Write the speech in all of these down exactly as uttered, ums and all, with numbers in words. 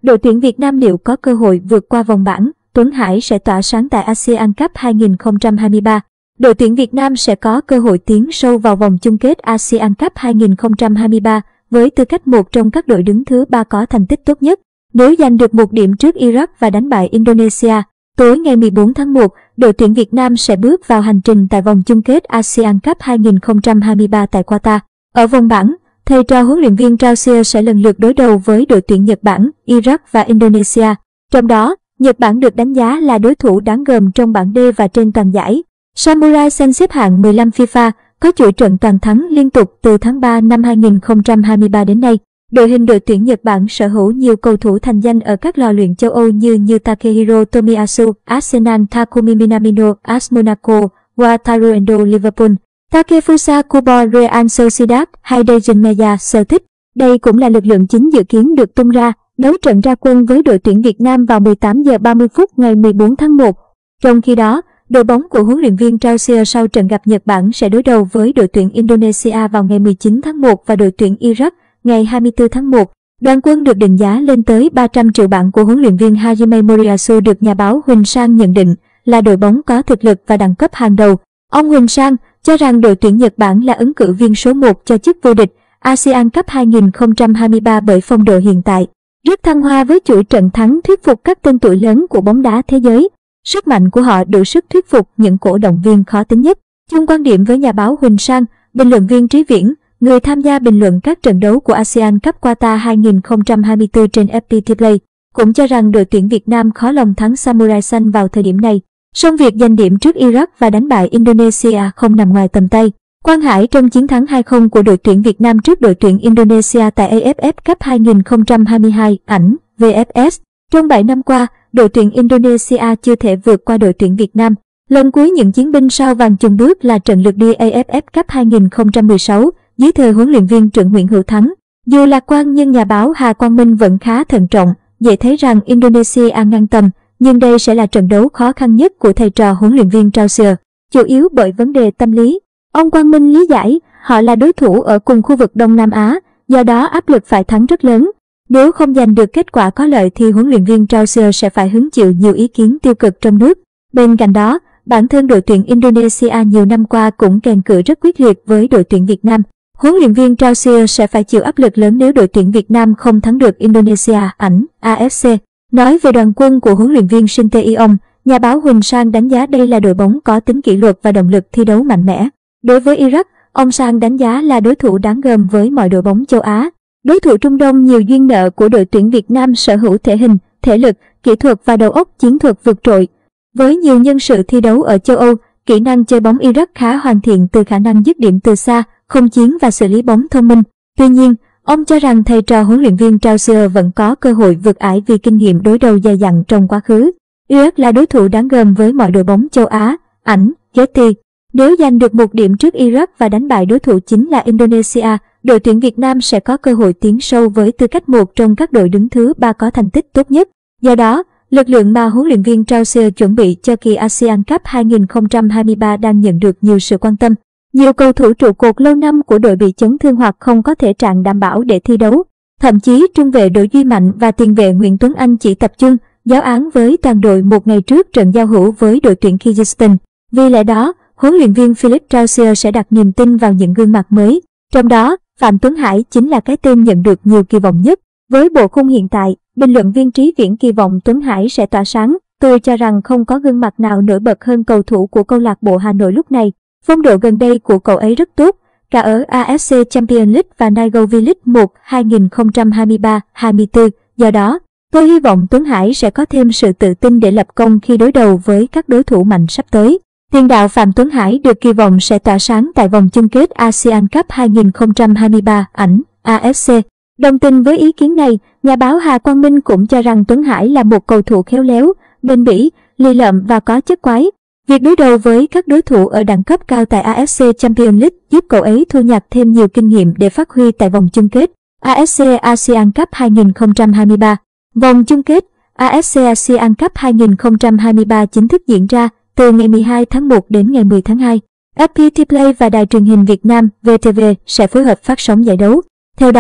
đội tuyển Việt Nam liệu có cơ hội vượt qua vòng bảng? Tuấn Hải sẽ tỏa sáng tại a sê an Cup hai không hai ba. Đội tuyển Việt Nam sẽ có cơ hội tiến sâu vào vòng chung kết a sê an Cup hai không hai ba với tư cách một trong các đội đứng thứ ba có thành tích tốt nhất. Nếu giành được một điểm trước Iraq và đánh bại Indonesia, tối ngày mười bốn tháng một, đội tuyển Việt Nam sẽ bước vào hành trình tại vòng chung kết a sê an Cup hai không hai ba tại Qatar. Ở vòng bảng, thầy trò huấn luyện viên Trao Sier sẽ lần lượt đối đầu với đội tuyển Nhật Bản, Iraq và Indonesia. Trong đó, Nhật Bản được đánh giá là đối thủ đáng gờm trong bảng D và trên toàn giải. Samurai Sen xếp hạng mười lăm FIFA, có chuỗi trận toàn thắng liên tục từ tháng ba năm hai không hai ba đến nay. Đội hình đội tuyển Nhật Bản sở hữu nhiều cầu thủ thành danh ở các lò luyện châu Âu như như Takehiro Tomiyasu, Arsenal, Takumi Minamino, a ét Monaco, Wataru Endo, Liverpool, Takefusa Kubo, Real Sociedad hay Dejan Meya, Celtic. Đây cũng là lực lượng chính dự kiến được tung ra đấu trận ra quân với đội tuyển Việt Nam vào mười tám giờ ba mươi phút ngày mười bốn tháng một. Trong khi đó, đội bóng của huấn luyện viên Trao Sier sau trận gặp Nhật Bản sẽ đối đầu với đội tuyển Indonesia vào ngày mười chín tháng một và đội tuyển Iraq ngày hai mươi tư tháng một. Đoàn quân được định giá lên tới ba trăm triệu bảng của huấn luyện viên Hajime Moriyasu được nhà báo Huỳnh Sang nhận định là đội bóng có thực lực và đẳng cấp hàng đầu. Ông Huỳnh Sang cho rằng đội tuyển Nhật Bản là ứng cử viên số một cho chức vô địch a sê an Cup hai không hai ba bởi phong độ hiện tại rất thăng hoa với chuỗi trận thắng thuyết phục các tên tuổi lớn của bóng đá thế giới. Sức mạnh của họ đủ sức thuyết phục những cổ động viên khó tính nhất. Chung quan điểm với nhà báo Huỳnh Sang, bình luận viên Trí Viễn, người tham gia bình luận các trận đấu của a sê an Cup Qatar hai không hai tư trên ép pê tê Play, cũng cho rằng đội tuyển Việt Nam khó lòng thắng Samurai Xanh vào thời điểm này. Song việc giành điểm trước Iraq và đánh bại Indonesia không nằm ngoài tầm tay. Quang Hải trong chiến thắng hai không của đội tuyển Việt Nam trước đội tuyển Indonesia tại a ép ép Cup hai không hai hai, ảnh, vê ép ét. Trong bảy năm qua, đội tuyển Indonesia chưa thể vượt qua đội tuyển Việt Nam. Lần cuối những chiến binh sao vàng chùn bước là trận lượt đi a ép ép Cup hai không một sáu dưới thời huấn luyện viên trưởng Nguyễn Hữu Thắng. Dù lạc quan nhưng nhà báo Hà Quang Minh vẫn khá thận trọng, dễ thấy rằng Indonesia ngang tầm, nhưng đây sẽ là trận đấu khó khăn nhất của thầy trò huấn luyện viên Trao Sier, chủ yếu bởi vấn đề tâm lý. Ông Quang Minh lý giải, họ là đối thủ ở cùng khu vực Đông Nam Á, do đó áp lực phải thắng rất lớn. Nếu không giành được kết quả có lợi thì huấn luyện viên Trao Sier sẽ phải hứng chịu nhiều ý kiến tiêu cực trong nước. Bên cạnh đó, bản thân đội tuyển Indonesia nhiều năm qua cũng kèn cự rất quyết liệt với đội tuyển Việt Nam. Huấn luyện viên Trao Sier sẽ phải chịu áp lực lớn nếu đội tuyển Việt Nam không thắng được Indonesia, ảnh, a ép xê. Nói về đoàn quân của huấn luyện viên Shin Tae-yong, nhà báo Huỳnh Sang đánh giá đây là đội bóng có tính kỷ luật và động lực thi đấu mạnh mẽ. Đối với Iraq, ông Sang đánh giá là đối thủ đáng gờm với mọi đội bóng châu Á. Đối thủ Trung Đông nhiều duyên nợ của đội tuyển Việt Nam sở hữu thể hình, thể lực, kỹ thuật và đầu óc chiến thuật vượt trội. Với nhiều nhân sự thi đấu ở châu Âu, kỹ năng chơi bóng Iraq khá hoàn thiện từ khả năng dứt điểm từ xa, không chiến và xử lý bóng thông minh. Tuy nhiên, ông cho rằng thầy trò huấn luyện viên Trao Sier vẫn có cơ hội vượt ải vì kinh nghiệm đối đầu dày dặn trong quá khứ. Iraq là đối thủ đáng gờm với mọi đội bóng châu Á, ảnh, Getty. Nếu giành được một điểm trước Iraq và đánh bại đối thủ chính là Indonesia, đội tuyển Việt Nam sẽ có cơ hội tiến sâu với tư cách một trong các đội đứng thứ ba có thành tích tốt nhất. Do đó, lực lượng mà huấn luyện viên Trao Sier chuẩn bị cho kỳ a sê an Cup hai không hai ba đang nhận được nhiều sự quan tâm. Nhiều cầu thủ trụ cột lâu năm của đội bị chấn thương hoặc không có thể trạng đảm bảo để thi đấu. Thậm chí trung vệ Đỗ Duy Mạnh và tiền vệ Nguyễn Tuấn Anh chỉ tập trung giáo án với toàn đội một ngày trước trận giao hữu với đội tuyển Kyrgyzstan. Vì lẽ đó, huấn luyện viên Philipp Trao Sier sẽ đặt niềm tin vào những gương mặt mới. Trong đó, Phạm Tuấn Hải chính là cái tên nhận được nhiều kỳ vọng nhất. Với bộ khung hiện tại, bình luận viên Trí Viễn kỳ vọng Tuấn Hải sẽ tỏa sáng. Tôi cho rằng không có gương mặt nào nổi bật hơn cầu thủ của câu lạc bộ Hà Nội lúc này. Phong độ gần đây của cậu ấy rất tốt, cả ở a ép xê Champions League và Nigo V-League một hai không hai ba hai tư. Do đó, tôi hy vọng Tuấn Hải sẽ có thêm sự tự tin để lập công khi đối đầu với các đối thủ mạnh sắp tới. Tiền đạo Phạm Tuấn Hải được kỳ vọng sẽ tỏa sáng tại vòng chung kết a sê an Cup hai không hai ba, ảnh, a ép xê. Đồng tình với ý kiến này, nhà báo Hà Quang Minh cũng cho rằng Tuấn Hải là một cầu thủ khéo léo, bền bỉ, lì lợm và có chất quái. Việc đối đầu với các đối thủ ở đẳng cấp cao tại a ép xê Champions League giúp cậu ấy thu nhặt thêm nhiều kinh nghiệm để phát huy tại vòng chung kết a ép xê a sê an Cup hai không hai ba. Vòng chung kết a ép xê a sê an Cup hai không hai ba chính thức diễn ra từ ngày mười hai tháng một đến ngày mười tháng hai. ép pê tê Play và Đài truyền hình Việt Nam vê tê vê sẽ phối hợp phát sóng giải đấu. Theo đó,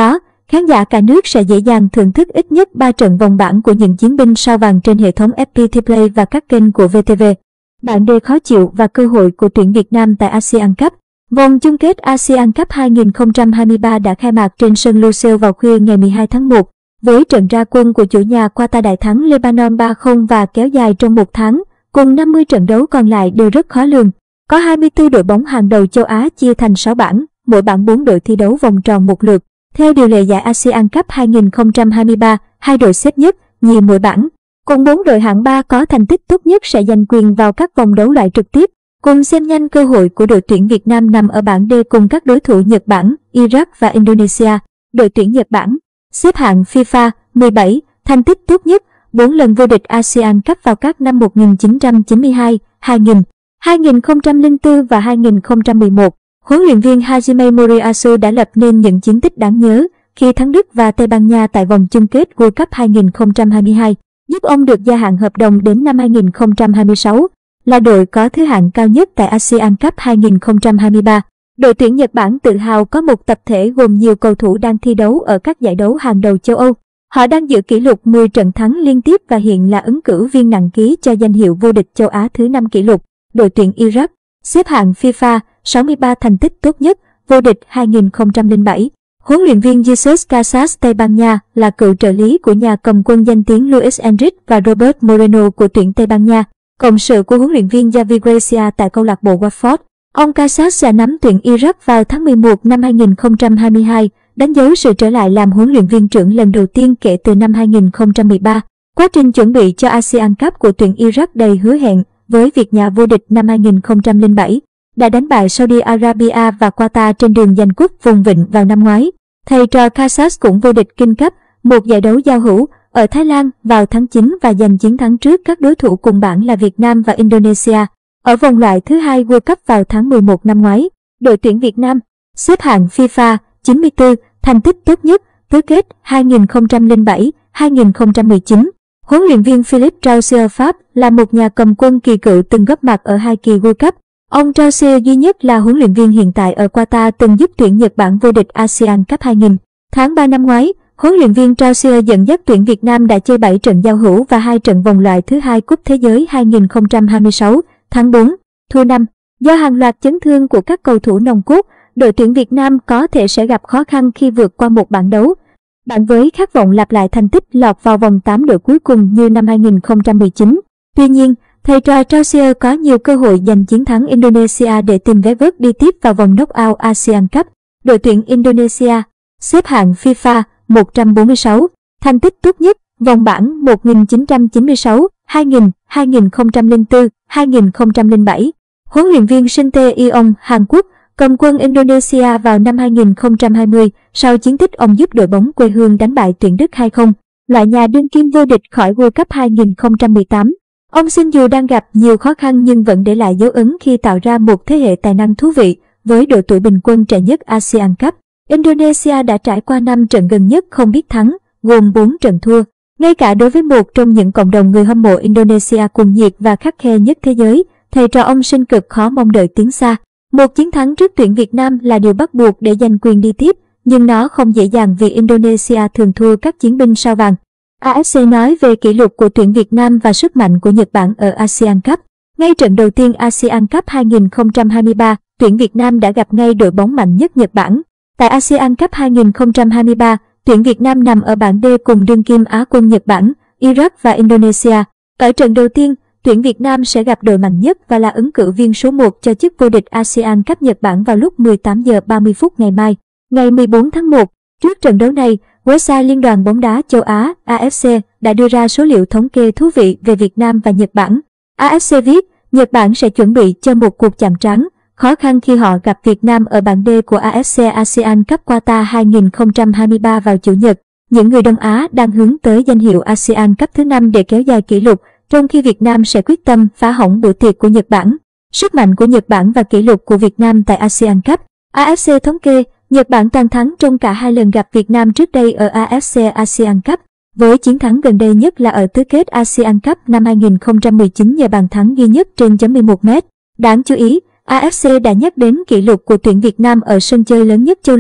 khán giả cả nước sẽ dễ dàng thưởng thức ít nhất ba trận vòng bảng của những chiến binh sao vàng trên hệ thống ép pê tê Play và các kênh của vê tê vê. Bảng D khó chịu và cơ hội của tuyển Việt Nam tại ASEAN Cup. Vòng chung kết ASEAN Cup hai không hai ba đã khai mạc trên sân Lusail vào khuya ngày mười hai tháng một, với trận ra quân của chủ nhà Qatar đại thắng Lebanon ba không và kéo dài trong một tháng, cùng năm mươi trận đấu còn lại đều rất khó lường. Có hai mươi tư đội bóng hàng đầu châu Á chia thành sáu bảng, mỗi bảng bốn đội thi đấu vòng tròn một lượt. Theo điều lệ giải ASEAN Cup hai không hai ba, hai đội xếp nhất, nhì mỗi bảng. Cùng bốn đội hạng ba có thành tích tốt nhất sẽ giành quyền vào các vòng đấu loại trực tiếp. Cùng xem nhanh cơ hội của đội tuyển Việt Nam nằm ở bảng D cùng các đối thủ Nhật Bản, Iraq và Indonesia. Đội tuyển Nhật Bản xếp hạng FIFA mười bảy, thành tích tốt nhất, bốn lần vô địch ASEAN Cup vào các năm một nghìn chín trăm chín mươi hai, hai nghìn, hai nghìn không trăm lẻ bốn và hai nghìn không trăm mười một. Huấn luyện viên Hajime Moriyasu đã lập nên những chiến tích đáng nhớ khi thắng Đức và Tây Ban Nha tại vòng chung kết World Cup hai không hai hai, giúp ông được gia hạn hợp đồng đến năm hai nghìn không trăm hai mươi sáu, là đội có thứ hạng cao nhất tại ASEAN Cup hai không hai ba. Đội tuyển Nhật Bản tự hào có một tập thể gồm nhiều cầu thủ đang thi đấu ở các giải đấu hàng đầu châu Âu. Họ đang giữ kỷ lục mười trận thắng liên tiếp và hiện là ứng cử viên nặng ký cho danh hiệu vô địch châu Á thứ năm kỷ lục. Đội tuyển Iraq xếp hạng FIFA sáu mươi ba, thành tích tốt nhất, vô địch hai nghìn không trăm lẻ bảy. Huấn luyện viên Jesus Casas Tây Ban Nha là cựu trợ lý của nhà cầm quân danh tiếng Luis Enrique và Robert Moreno của tuyển Tây Ban Nha, cộng sự của huấn luyện viên Javi Gracia tại câu lạc bộ Watford. Ông Casas đã nắm tuyển Iraq vào tháng mười một năm hai nghìn không trăm hai mươi hai, đánh dấu sự trở lại làm huấn luyện viên trưởng lần đầu tiên kể từ năm hai nghìn không trăm mười ba. Quá trình chuẩn bị cho ASEAN Cup của tuyển Iraq đầy hứa hẹn, với việc nhà vô địch năm hai nghìn không trăm lẻ bảy đã đánh bại Saudi Arabia và Qatar trên đường giành cúp vùng vịnh vào năm ngoái. Thầy trò Casas cũng vô địch King Cup, một giải đấu giao hữu, ở Thái Lan vào tháng chín và giành chiến thắng trước các đối thủ cùng bảng là Việt Nam và Indonesia ở vòng loại thứ hai World Cup vào tháng mười một năm ngoái. Đội tuyển Việt Nam xếp hạng FIFA chín mươi tư, thành tích tốt nhất, tứ kết hai nghìn không trăm lẻ bảy, hai nghìn không trăm mười chín. Huấn luyện viên Philippe Troussier Pháp là một nhà cầm quân kỳ cựu từng góp mặt ở hai kỳ World Cup. Ông Troussier duy nhất là huấn luyện viên hiện tại ở Qatar từng giúp tuyển Nhật Bản vô địch ASEAN Cup hai nghìn. Tháng ba năm ngoái, huấn luyện viên Troussier dẫn dắt tuyển Việt Nam đã chơi bảy trận giao hữu và hai trận vòng loại thứ hai Cúp Thế giới hai nghìn không trăm hai mươi sáu, tháng bốn, thua năm. Do hàng loạt chấn thương của các cầu thủ nòng cốt, đội tuyển Việt Nam có thể sẽ gặp khó khăn khi vượt qua một bảng đấu. Bạn với khát vọng lặp lại thành tích lọt vào vòng tám đội cuối cùng như năm hai nghìn không trăm mười chín. Tuy nhiên, thầy trò Troussier có nhiều cơ hội giành chiến thắng Indonesia để tìm vé vớt đi tiếp vào vòng knock-out ASEAN Cup. Đội tuyển Indonesia xếp hạng FIFA một trăm bốn mươi sáu, thành tích tốt nhất, vòng bảng một nghìn chín trăm chín mươi sáu, hai nghìn, hai nghìn không trăm lẻ bốn, hai nghìn không trăm lẻ bảy. Huấn luyện viên Shin Tae-yong Hàn Quốc cầm quân Indonesia vào năm hai nghìn không trăm hai mươi, sau chiến tích ông giúp đội bóng quê hương đánh bại tuyển Đức hai không, loại nhà đương kim vô địch khỏi World Cup hai nghìn không trăm mười tám. Ông Shin dù đang gặp nhiều khó khăn nhưng vẫn để lại dấu ấn khi tạo ra một thế hệ tài năng thú vị với độ tuổi bình quân trẻ nhất ASEAN Cup. Indonesia đã trải qua năm trận gần nhất không biết thắng, gồm bốn trận thua. Ngay cả đối với một trong những cộng đồng người hâm mộ Indonesia cuồng nhiệt và khắt khe nhất thế giới, thầy trò ông Shin cực khó mong đợi tiến xa. Một chiến thắng trước tuyển Việt Nam là điều bắt buộc để giành quyền đi tiếp, nhưng nó không dễ dàng vì Indonesia thường thua các chiến binh sao vàng. a ép xê nói về kỷ lục của tuyển Việt Nam và sức mạnh của Nhật Bản ở ASEAN Cup. Ngay trận đầu tiên ASEAN Cup hai nghìn không trăm hai mươi ba, tuyển Việt Nam đã gặp ngay đội bóng mạnh nhất Nhật Bản. Tại ASEAN Cup hai nghìn không trăm hai mươi ba, tuyển Việt Nam nằm ở bảng D cùng đương kim Á quân Nhật Bản, Iraq và Indonesia. Ở trận đầu tiên, tuyển Việt Nam sẽ gặp đội mạnh nhất và là ứng cử viên số một cho chức vô địch ASEAN Cup Nhật Bản vào lúc mười tám giờ ba mươi phút ngày mai, ngày mười bốn tháng một. Trước trận đấu này, website Liên đoàn bóng đá châu Á a ép xê đã đưa ra số liệu thống kê thú vị về Việt Nam và Nhật Bản. a ép xê viết, Nhật Bản sẽ chuẩn bị cho một cuộc chạm trán khó khăn khi họ gặp Việt Nam ở bảng D của a ép xê ASEAN Cup Qatar hai nghìn không trăm hai mươi ba vào Chủ nhật. Những người Đông Á đang hướng tới danh hiệu ASEAN Cup thứ năm để kéo dài kỷ lục, trong khi Việt Nam sẽ quyết tâm phá hỏng bữa tiệc của Nhật Bản. Sức mạnh của Nhật Bản và kỷ lục của Việt Nam tại ASEAN Cup. a ép xê thống kê, Nhật Bản toàn thắng trong cả hai lần gặp Việt Nam trước đây ở a ép xê ASEAN Cup, với chiến thắng gần đây nhất là ở tứ kết ASEAN Cup năm hai nghìn không trăm mười chín nhờ bàn thắng duy nhất trên chấm mười một mét. Đáng chú ý, a ép xê đã nhắc đến kỷ lục của tuyển Việt Nam ở sân chơi lớn nhất châu lục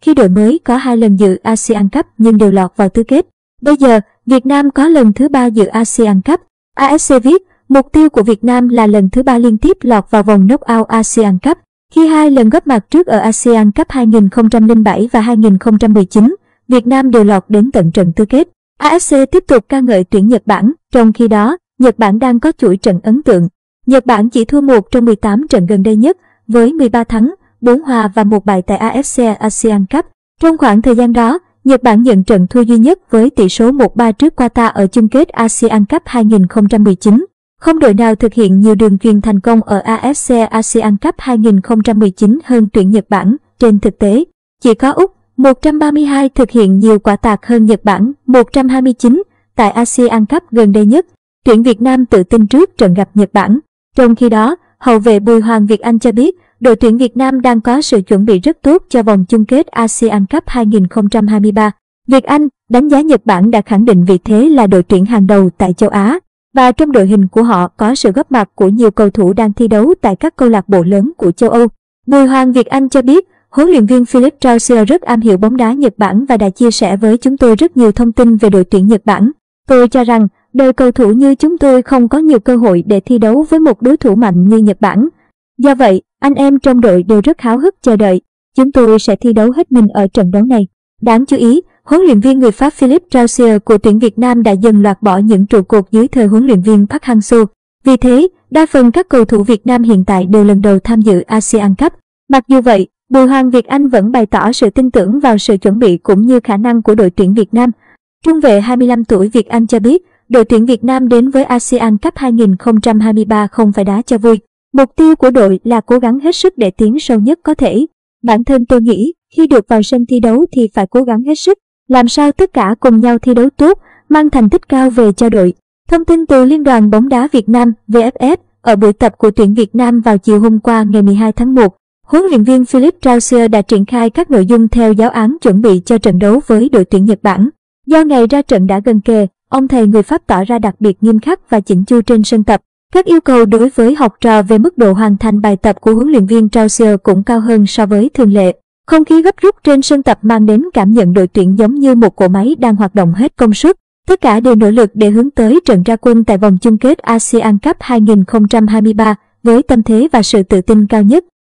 khi đội mới có hai lần dự ASEAN Cup nhưng đều lọt vào tứ kết. Bây giờ, Việt Nam có lần thứ ba dự ASEAN Cup. a ép xê viết, mục tiêu của Việt Nam là lần thứ ba liên tiếp lọt vào vòng knock-out ASEAN Cup. Khi hai lần góp mặt trước ở ASEAN Cup hai nghìn không trăm lẻ bảy và hai nghìn không trăm mười chín, Việt Nam đều lọt đến tận trận tứ kết. a ép xê tiếp tục ca ngợi tuyển Nhật Bản, trong khi đó, Nhật Bản đang có chuỗi trận ấn tượng. Nhật Bản chỉ thua một trong mười tám trận gần đây nhất, với mười ba thắng, bốn hòa và một bại tại a ép xê ASEAN Cup. Trong khoảng thời gian đó, Nhật Bản nhận trận thua duy nhất với tỷ số một ba trước Qatar ở chung kết ASEAN Cup hai nghìn không trăm mười chín. Không đội nào thực hiện nhiều đường chuyền thành công ở a ép xê ASEAN Cup hai nghìn không trăm mười chín hơn tuyển Nhật Bản. Trên thực tế, chỉ có Úc một trăm ba mươi hai thực hiện nhiều quả tạc hơn Nhật Bản một trăm hai mươi chín tại ASEAN Cup gần đây nhất. Tuyển Việt Nam tự tin trước trận gặp Nhật Bản. Trong khi đó, hậu vệ Bùi Hoàng Việt Anh cho biết, đội tuyển Việt Nam đang có sự chuẩn bị rất tốt cho vòng chung kết ASEAN Cup hai nghìn không trăm hai mươi ba. Việt Anh đánh giá Nhật Bản đã khẳng định vị thế là đội tuyển hàng đầu tại châu Á, và trong đội hình của họ có sự góp mặt của nhiều cầu thủ đang thi đấu tại các câu lạc bộ lớn của châu Âu. Bùi Hoàng Việt Anh cho biết, huấn luyện viên Philippe Traucier rất am hiểu bóng đá Nhật Bản và đã chia sẻ với chúng tôi rất nhiều thông tin về đội tuyển Nhật Bản. Tôi cho rằng, đời cầu thủ như chúng tôi không có nhiều cơ hội để thi đấu với một đối thủ mạnh như Nhật Bản. Do vậy, anh em trong đội đều rất háo hức chờ đợi. Chúng tôi sẽ thi đấu hết mình ở trận đấu này. Đáng chú ý, huấn luyện viên người Pháp Philippe Traucier của tuyển Việt Nam đã dần loạt bỏ những trụ cột dưới thời huấn luyện viên Park Hang-seo. Vì thế, đa phần các cầu thủ Việt Nam hiện tại đều lần đầu tham dự ASEAN Cup. Mặc dù vậy, Bùi Hoàng Việt Anh vẫn bày tỏ sự tin tưởng vào sự chuẩn bị cũng như khả năng của đội tuyển Việt Nam. Trung vệ hai mươi lăm tuổi Việt Anh cho biết, đội tuyển Việt Nam đến với ASEAN Cup hai nghìn không trăm hai mươi ba không phải đá cho vui. Mục tiêu của đội là cố gắng hết sức để tiến sâu nhất có thể. Bản thân tôi nghĩ, khi được vào sân thi đấu thì phải cố gắng hết sức, làm sao tất cả cùng nhau thi đấu tốt, mang thành tích cao về cho đội. Thông tin từ Liên đoàn bóng đá Việt Nam vê ép ép ở buổi tập của tuyển Việt Nam vào chiều hôm qua ngày mười hai tháng một, huấn luyện viên Philippe Traucier đã triển khai các nội dung theo giáo án chuẩn bị cho trận đấu với đội tuyển Nhật Bản. Do ngày ra trận đã gần kề, ông thầy người Pháp tỏ ra đặc biệt nghiêm khắc và chỉnh chu trên sân tập. Các yêu cầu đối với học trò về mức độ hoàn thành bài tập của huấn luyện viên Traucier cũng cao hơn so với thường lệ. Không khí gấp rút trên sân tập mang đến cảm nhận đội tuyển giống như một cỗ máy đang hoạt động hết công suất. Tất cả đều nỗ lực để hướng tới trận ra quân tại vòng chung kết ASEAN Cup hai nghìn không trăm hai mươi ba với tâm thế và sự tự tin cao nhất.